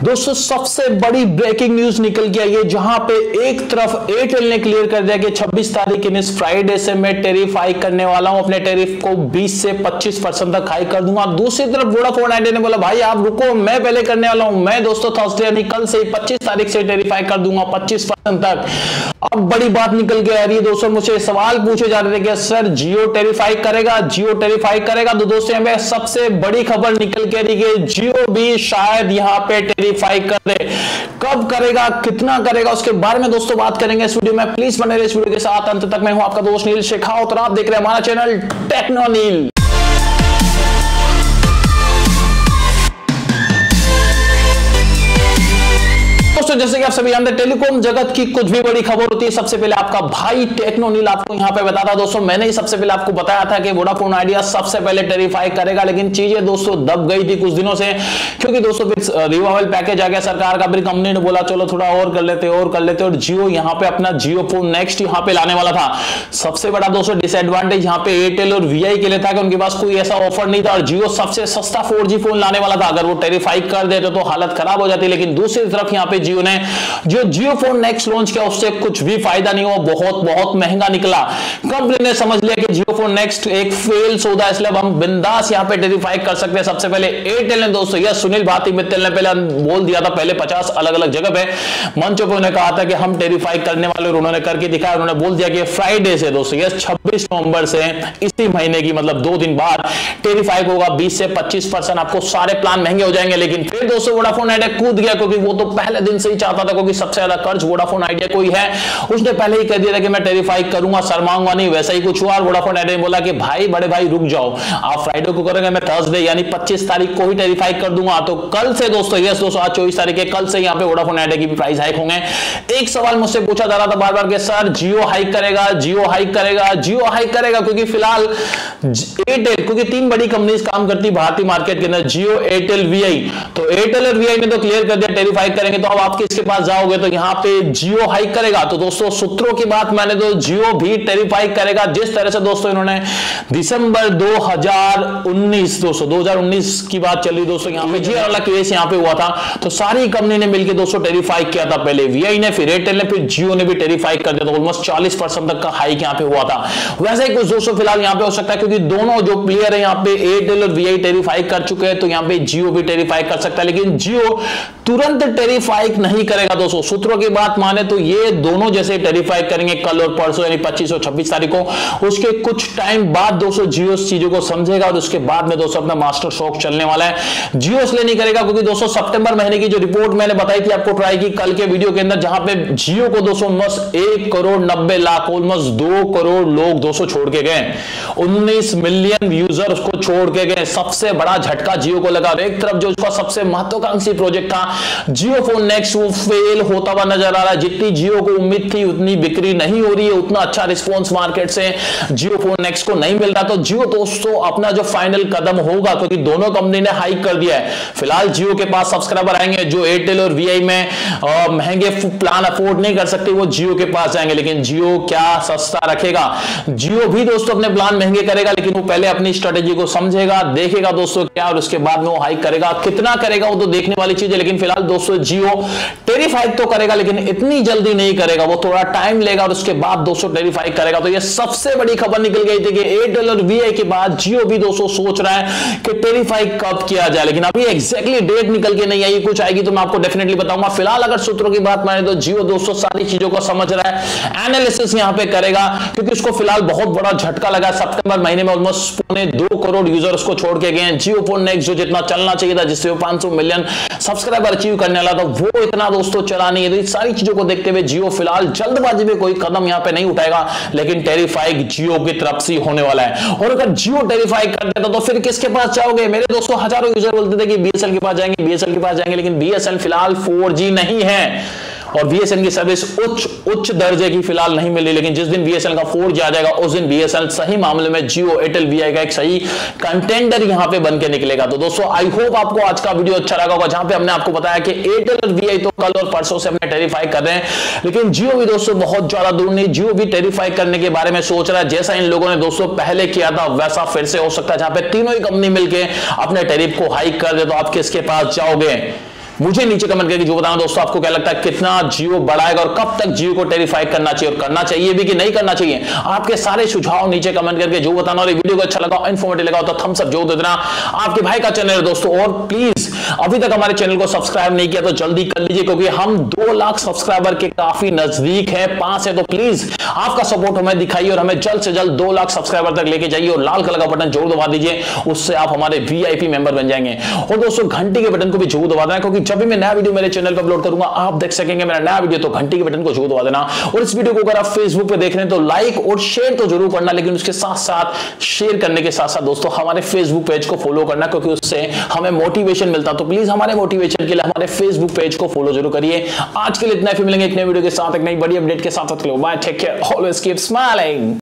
दोस्तों सबसे बड़ी ब्रेकिंग न्यूज निकल के आई है, जहां पे एक तरफ एयरटेल ने क्लियर कर दिया कि 26 तारीख इन इस फ्राइडे से मैं टेरिफ हाइक करने वाला हूं, अपने टेरिफ को 20 से 25% तक हाइक कर दूंगा। दूसरी तरफ वोडाफोन आइडिया ने बोला भाई आप रुको, मैं पहले करने वाला हूं, मैं दोस्तों थर्सडे यानी कल से 25 तारीख से टेरिफ हाइक कर दूंगा 25% तक। अब बड़ी बात निकल के आ रही है दोस्तों, मुझे सवाल पूछे जा रहे थे कि सर जियो टेरिफ हाइक करेगा, जियो टेरिफ हाइक करेगा। तो दोस्तों हमें सबसे बड़ी खबर निकल के आ रही है, जियो भी शायद यहां पे टेरिफ हाइक कर दे। कब करेगा, कितना करेगा, उसके बारे में दोस्तों बात करेंगे इस वीडियो में। प्लीज बने रहिए इस वीडियो के साथ अंत तक। मैं हूं आपका दोस्त नील शेखावत और आप देख रहे हैं हमारा चैनल टेक्नो नील। दोस्तों जैसे कि आप सभी जानते हैं, टेलीकॉम जगत की कुछ भी बड़ी खबर होती है सबसे पहले आपका भाई टेक्नो नील आपको यहां पे बताता है। दोस्तों मैंने ही सबसे पहले आपको बताया था कि वोडाफोन आइडिया सबसे पहले टेरिफ हाइक करेगा, लेकिन चीजें दोस्तों दब गई थी कुछ दिनों से, क्योंकि दोस्तों फिर रिवाइवल पैकेज आ गया सरकार का, फिर कंपनी ने बोला चलो थोड़ा और कर लेते और जियो यहां पे अपना जियो फोन नेक्स्ट यहां पे लाने वाला था। सबसे बड़ा दोस्तों डिसएडवांटेज यहां पे एयरटेल और वीआई के लिए था कि उनके पास कोई ऐसा ऑफर नहीं था, और जियो सबसे सस्ता 4G फोन लाने वाला था। अगर वो टेरिफ हाइक कर देते तो हालत खराब हो जाती। लेकिन दूसरी तरफ यहां पे जियो ने जो जियो फोन नेक्स्ट लॉन्च किया उससे कुछ भी फायदा नहीं हुआ, बहुत महंगा निकला। कंपनी ने समझ लिया कि जियो फोन नेक्स्ट एक फेल सौदा, इसलिए हम बिंदास यहां पे टेरिफ हाइक कर सकते हैं। सबसे पहले एयरटेल ने दोस्तों, यह सुनील भारती मित्तल ने पहले बोल दिया था, पहले 50 अलग अलग जगह पे मंचों पे उन्होंने कहा था कि हम टेरिफ हाइक करने वाले, और उन्होंने करके दिखाया। उन्होंने बोल दिया कि फ्राइडे से दोस्तों, यह 26 नवंबर से इसी महीने की मतलब 2 दिन बाद टेरिफ हाइक होगा 20 से 25%। आपको सारे प्लान महंगे हो जाएंगे। लेकिन फिर दोस्तों वोडाफोन आइडिया कूद गया, क्योंकि वो तो पहले दिन से ही चाहता था, क्योंकि सबसे ज्यादा कर्ज वोडाफोन आइडिया कोई है, उसने पहले ही कह दिया था कि मैं टेरिफ हाइक करूंगा, शर्माऊंगा नहीं। वैसा ही कुछ हुआ और वोडाफोन आइडिया ने बोला कि भाई बड़े भाई रुक जाओ, आप फ्राइडे को करेंगे, मैं थर्सडे यानी 25 तारीख को ही टेरिफ हाइक कर दूंगा। तो कल से दोस्तों, यस दोस्तों आज 24 तारीख है, कल से यहां पे वोडाफोन आइडिया की भी प्राइस हाइक होंगे। एक सवाल मुझसे पूछा जा रहा था बार बार कि सर जियो हाइक करेगा, जियो हाइक करेगा, जियो हाइक करेगा, क्योंकि फिलहाल एयरटेल, क्योंकि 3 बड़ी कंपनीज काम करती भारतीय मार्केट के अंदर, जियो एयरटेल वीआई। तो एयरटेल और वीआई ने तो क्लियर कर दिया टेरिफ हाइक करेंगे। तो अब आप किसके पास जाओगे, तो यहां पे जियो हाइक करेगा। तो दोस्तों सूत्रों की बात माने तो जियो भी टेरिफ हाइक करेगा। जिस तरह से दोस्तों इन्होंने दिसंबर 2019 दोस्तों 2019 की बात चल रही दोस्तों, यहां पे जियो वाला केस यहां पे हुआ था, तो सारी कंपनी ने मिलकर दोस्तों टेरिफ हाइक किया था। पहले वीआई ने, फिर एयरटेल ने, फिर जियो ने भी टेरिफ हाइक कर दिया था। ऑलमोस्ट 40% तक का हाइक यहां पे हुआ था। वैसे ही कुछ दोस्तों फिलहाल यहां पे हो सकता है, क्योंकि दोनों जो प्लेयर है यहां पे एयरटेल और वीआई टेरिफ हाइक कर चुके हैं, तो यहां पे जियो भी टेरिफ हाइक कर सकता है। लेकिन जियो तुरंत टेरिफ हाइक नहीं करेगा दोस्तों। सूत्रों की बात माने तो ये दोनों जैसे टेरिफ हाइक करेंगे कल और परसों यानी 25 और 26 तारीख को, उसके कुछ टाइम बाद दोस्तों जियो इस चीजों को समझेगा, और उसके बाद में दोस्तों अपना मास्टर शॉक चलने वाला है। जियो इसलिए नहीं करेगा क्योंकि दोस्तों सितंबर महीने की जो रिपोर्ट मैंने बताई थी आपको, ट्राई की कल के वीडियो के अंदर, जहां पे जियो को दोस्तों 1 करोड़ 90 लाख ऑलमोस्ट 2 करोड़ लोग दोस्तों छोड़ के गए, 19 मिलियन यूजर उसको छोड़ के गए। सबसे बड़ा झटका जियो को लगा। एक तरफ जो उसका सबसे महत्वाकांक्षी प्रोजेक्ट था जियो फोन नेक्स्ट, वो फेल होता हुआ नजर आ रहा है। जितनी जियो को उम्मीद थी उतनी बिक्री नहीं हो रही है, उतना अच्छा रिस्पांस मार्केट से जियो फोन नेक्स्ट को नहीं मिल रहा। तो जियो दोस्तों अपना जो फाइनल कदम होगा, क्योंकि दोनों कंपनी ने हाइक कर दिया है, फिलहाल जियो के पास सब्सक्राइबर आएंगे जो एयरटेल और वीआई में महंगे प्लान अफोर्ड नहीं कर सकते, वो जियो के पास जाएंगे। लेकिन जियो क्या सस्ता रखेगा, जियो भी दोस्तों अपने प्लान महंगे करेगा, लेकिन वो पहले अपनी स्ट्रेटेजी को समझेगा, देखेगा दोस्तों क्या, और उसके बाद में वो हाइक करेगा। कितना करेगा वो तो देखने वाली चीज है। लेकिन फिलहाल दोस्तों जियो टेरिफ हाइक तो करेगा, लेकिन इतनी जल्दी नहीं करेगा, वो थोड़ा टाइम लेगा, और उसके बाद दोस्तों टेरिफ हाइक करेगा। तो ये सबसे बड़ी खबर निकल गई थी कि एयरटेल और वीआई के बाद जियो भी दोस्तों सोच रहा है कि टेरिफ हाइक कब किया जाए, लेकिन अभी एग्जैक्टली डेट निकल के नहीं आई। कुछ आएगी तो मैं आपको डेफिनेटली बताऊंगा। फिलहाल अगर सूत्रों की बात माने तो जियो दोस्तों सारी चीजों को समझ रहा है, एनालिसिस यहां पे करेगा, क्योंकि उसको फिलहाल बहुत बड़ा झटका लगा। सितंबर महीने में ऑलमोस्ट 2 करोड़ यूजर उसको छोड़ के गए। जियो फोन नेक्स्ट जो जितना चलना चाहिए था, जिससे 500 मिलियन सब्सक्राइबर अचीव करने वाला था, वो इतना दोस्तों चला नहीं है। तो इस सारी चीजों को देखते हुए जियो फिलहाल जल्दबाजी में कोई कदम यहां पे नहीं उठाएगा, लेकिन टेरिफ हाइक जियो की तरफ से होने वाला है। और अगर जियो टेरिफ हाइक कर देता तो फिर किसके पास जाओगे? मेरे दोस्तों हजारों यूजर बोलते थे कि बीएसएल के पास जाएंगे, बीएसएल के पास जाएंगे, लेकिन बीएसएल फिलहाल 4G नहीं है, और बीएसएन की सर्विस उच्च दर्जे की फिलहाल नहीं मिली। लेकिन जिस दिन बीएसएन का 4G आ जाएगा, उस दिन बीएसएन सही मामले में जियो एयरटेल वीआई का एक सही कंटेंडर यहां पे बन के निकलेगा। तो दोस्तों आई होप आपको आज का वीडियो अच्छा लगा होगा, जहां पे हमने आपको बताया कि एयरटेल और वीआई तो कल और परसों से अपने टेरिफ हाइक कर रहे हैं, लेकिन जियो भी दोस्तों बहुत ज्यादा दूर नहीं, जियो भी टेरिफ हाइक करने के बारे में सोच रहा है। जैसा इन लोगों ने दोस्तों पहले किया था वैसा फिर से हो सकता है, जहां पे तीनों ही कंपनी मिलकर अपने टेरिफ को हाइक कर दे। तो आप किसके पास जाओगे? मुझे नीचे कमेंट करके जो बताना दोस्तों, आपको क्या लगता है कितना जियो बढ़ाएगा और कब तक जियो को टेरिफाई करना चाहिए और करना चाहिए भी कि नहीं करना चाहिए। आपके सारे सुझाव नीचे कमेंट करके जो बताना। और वीडियो को अच्छा लगा, इन्फॉर्मेटिव लगा तो थम्स अप जो दे देना। आपके भाई का चैनल है दोस्तों, और प्लीज अभी तक हमारे चैनल को सब्सक्राइब नहीं किया तो जल्दी कर लीजिए, क्योंकि हम 2 लाख सब्सक्राइबर के काफी नजदीक है, 5 है। तो प्लीज आपका सपोर्ट हमें दिखाइए और हमें जल्द से जल्द 2 लाख सब्सक्राइबर तक लेके जाइए और लाल कलर का बटन जरूर दबा दीजिए, उससे आप हमारे वीआईपी मेंबर बन जाएंगे। और दोस्तों घंटी के बटन को भी जरूर दबा देना, क्योंकि जब भी मैं नया वीडियो मेरे चैनल पर अपलोड करूंगा आप देख सकेंगे मेरा नया वीडियो। तो घंटी के बटन को जरूर दबा देना। और इस वीडियो को अगर आप फेसबुक पे देख रहे हैं तो लाइक और शेयर तो जरूर करना, लेकिन उसके साथ साथ शेयर करने के साथ साथ दोस्तों हमारे फेसबुक पेज को फॉलो करना, क्योंकि उससे हमें मोटिवेशन मिलता। तो प्लीज हमारे मोटिवेशन के लिए हमारे फेसबुक पेज को फॉलो जरूर करिए। आज के लिए इतना ही, फिर मिलेंगे एक नए वीडियो के साथ, एक नई बड़ी अपडेट के साथ। Bye, take care, always keep smiling.